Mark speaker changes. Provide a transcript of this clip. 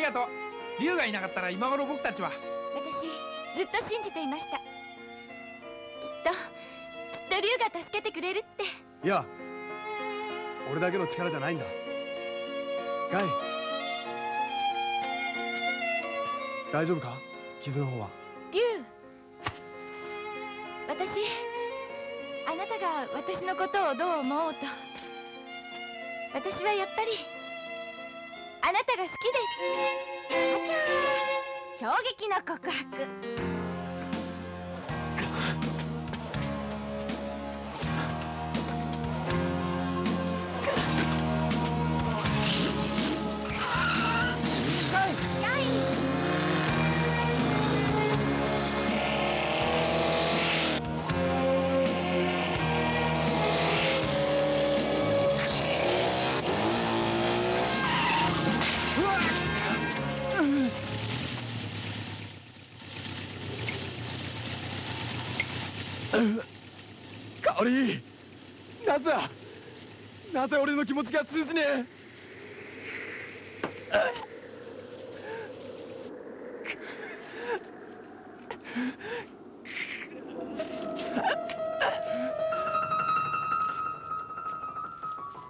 Speaker 1: りがとう。龍がいなかったら今頃僕たちは。
Speaker 2: 私ずっと信じていました。きっと龍が助けてくれるって。
Speaker 3: いや、俺だけの力じゃないんだ。ガイ、大丈夫か？傷の方は。
Speaker 2: 龍、あなたが私のことをどう思おうと、私はやっぱりあなたが好きです。あちゃー、衝撃の告白。
Speaker 3: 香織、なぜ俺の気持ちが通じねえ。